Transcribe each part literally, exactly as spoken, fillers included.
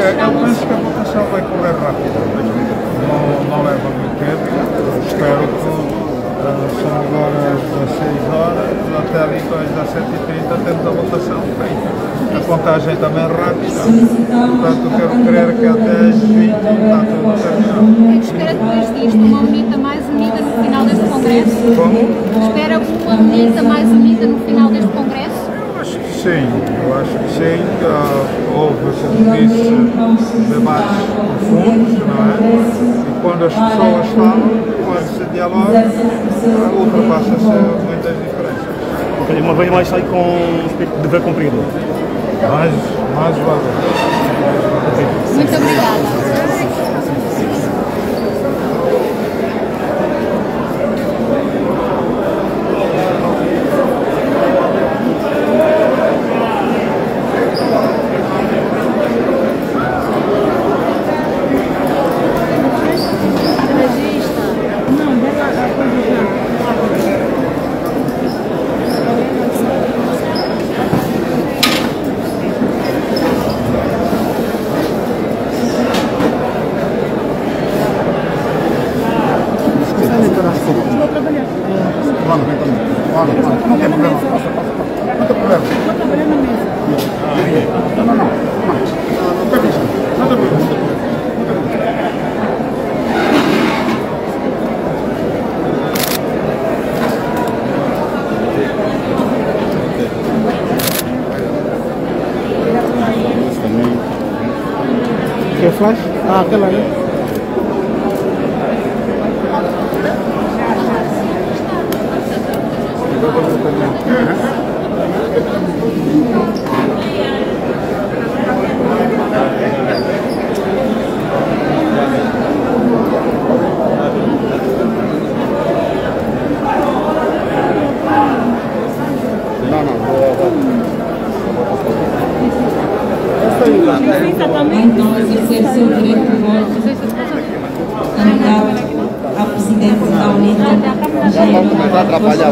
eu penso que a votação vai correr rápido. Não, não leva muito tempo. Espero que uh, são agora às seis horas, até ali às sete e trinta temos a votação feita. A contagem também é rápida. Portanto, quero crer que até às vinte está tudo terminado. Espera depois disto uma unida mais unida no final deste congresso? Como? Espera uma unida mais unida no final deste congresso? Eu acho que sim, eu acho que sim. Uh, houve, como disse, debates profundos, não é? E quando as pessoas falam, quando se dialoga, uh, ultrapassa-se muitas diferenças. Ok, uma vez mais sai com o espírito de dever cumprido. Mais, mais valor. Muito obrigada. Que flash? Ah, aquela ali. Não, não, Então, exercer seu direito de voto, candidato a presidente da Unida, já vamos começar a atrapalhar.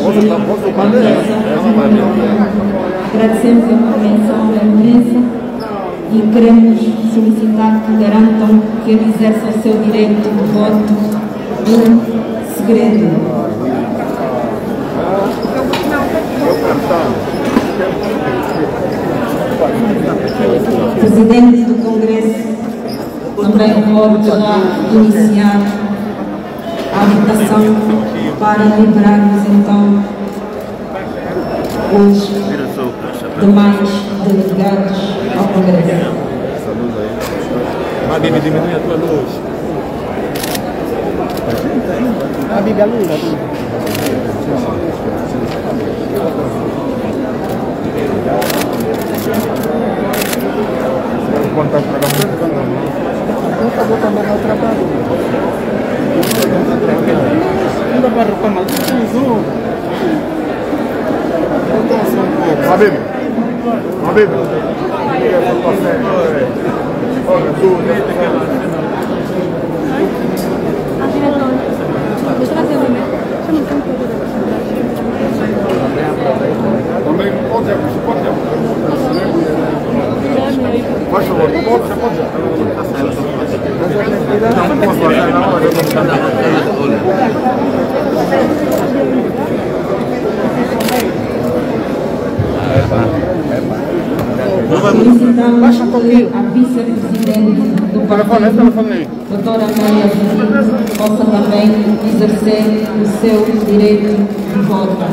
agradecemos a compreensão da imprensa e queremos solicitar que garantam que ele exerça o seu direito de voto em segredo. Presidente do Congresso também pode já iniciar a votação para liberarmos então os demais delegados ao Congresso. Ah, Bibi, diminui a tua luz. A Bibi, a luz. Quanto está trabalhando? Não está botando no trabalho. Não dá para reclamar. Habib, Habib, olha, tu, também pode, pode. Faz favor, pode, você pode. Não posso fazer na hora. Solicitamos que a vice-presidente do partido, doutora Amélia Felipe, possa também exercer o seu direito de voto.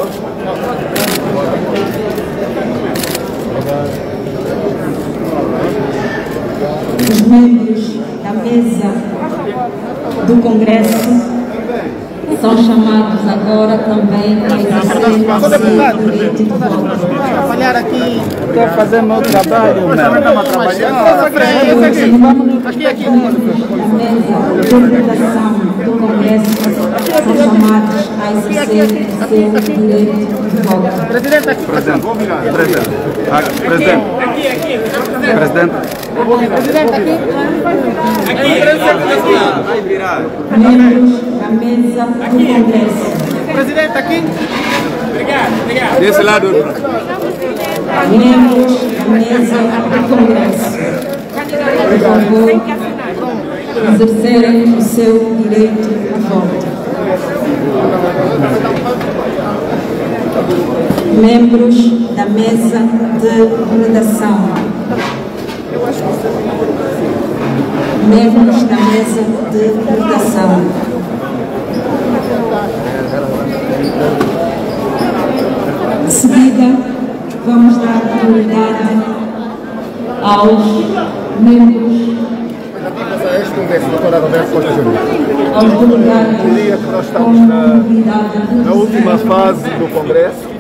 Os membros da mesa do Congresso são chamados agora também a exercer o seu direito de voto. Trabalhar aqui, estou a fazer meu trabalho. Mas também estamos a trabalhar. Aqui, aqui. A mesa de votação do Congresso são chamados a exercer o seu direito de voto. Presidente, aqui. Presidente, presidente, presidente, Aqui, aqui. presidente. Presidente, aqui. Aqui, presidente. Vai virar. Membros da mesa do Congresso. Presidente, aqui. Obrigado, obrigado. Desse lado. Membros da mesa do Congresso. por favor, exercerem o seu direito de voto. Membros da mesa de redação. Membros da mesa de redação. De seguida, vamos dar prioridade aos membros, aos delegados. Diria que nós estamos na, na última fase do Congresso.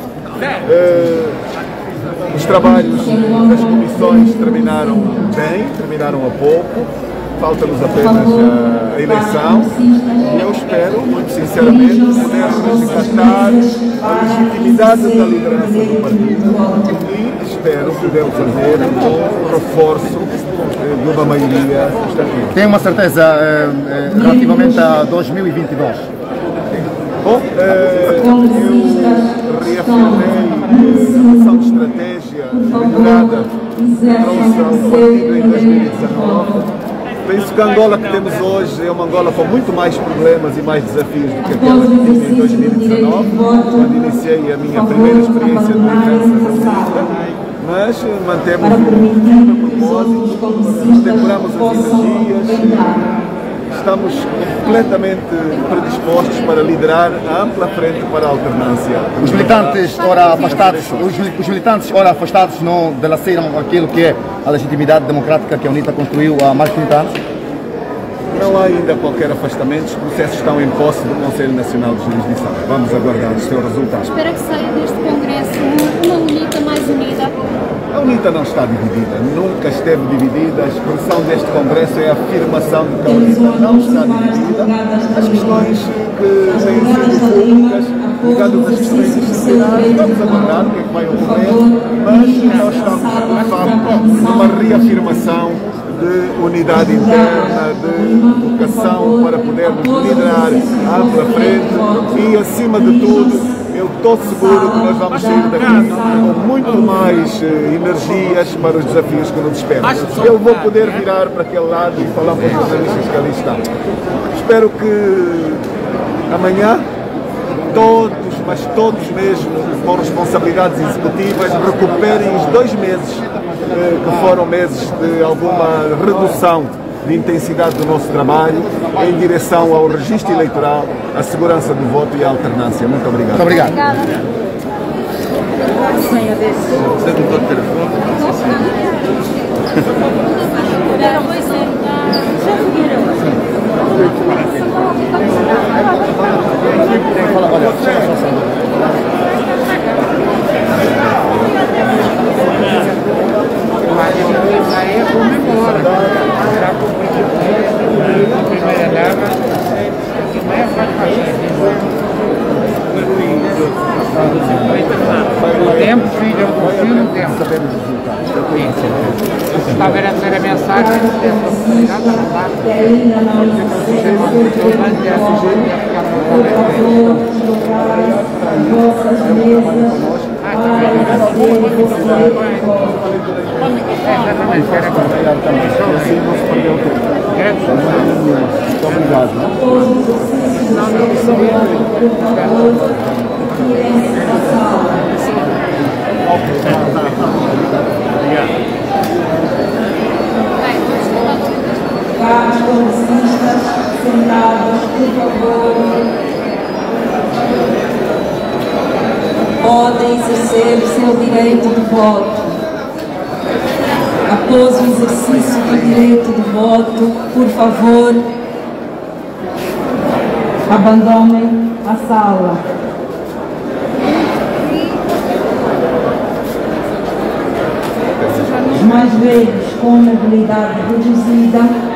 Uh, os trabalhos das comissões terminaram bem, terminaram há pouco. Falta-nos apenas a, a eleição e eu espero, muito sinceramente, poder resgatar a legitimidade da liderança do partido e espero poder fazer um reforço de uma maioria estatística. Tem uma certeza eh, eh, relativamente a dois mil e vinte e dois? Bom, eh, eu reafirmei a noção de estratégia liderada trouxe ao partido em dois mil e dezanove. Penso que a Angola que temos hoje é uma Angola com muito mais problemas e mais desafios do que aquela que tive em dois mil e dezanove, quando iniciei a minha primeira experiência de liderança, mas mantemos o propósito, extemporamos as energias, estamos completamente predispostos para liderar a ampla frente para a alternância. Os militantes, ora afastados, os, os militantes, ora afastados, não delaceram aquilo que é a legitimidade democrática que a UNITA construiu há mais de trinta anos? Não há ainda qualquer afastamento, os processos estão em posse do Conselho Nacional de Jurisdição. Vamos aguardar os seus resultados. Espera que saia deste Congresso uma UNITA mais unida. A UNITA não está dividida, nunca esteve dividida. A expressão deste Congresso é a afirmação de que a UNITA não está dividida. As questões que têm sido públicas, ligadas às questões disciplinares, vamos aguardar o que é que vai ocorrer, mas nós estamos, de facto, numa reafirmação de unidade interna, de educação para podermos liderar a ampla frente e, acima de tudo, eu estou seguro que nós vamos sair daqui com muito mais eh, energias para os desafios que nos esperam. Eu vou poder virar para aquele lado e falar para os jornalistas que ali estão. Espero que amanhã todos, mas todos mesmo, com responsabilidades executivas, recuperem os dois meses eh, que foram meses de alguma redução de intensidade do nosso trabalho em direção ao registro eleitoral, à segurança do voto e à alternância. Muito obrigado. Muito obrigado. O tempo, filho, eu confio no tempo. Está a ver a terceira mensagem? Caros congressistas, sentados, por favor, podem exercer o seu direito de voto. Após o exercício do direito de voto, por favor, abandonem a sala. Os mais velhos com mobilidade reduzida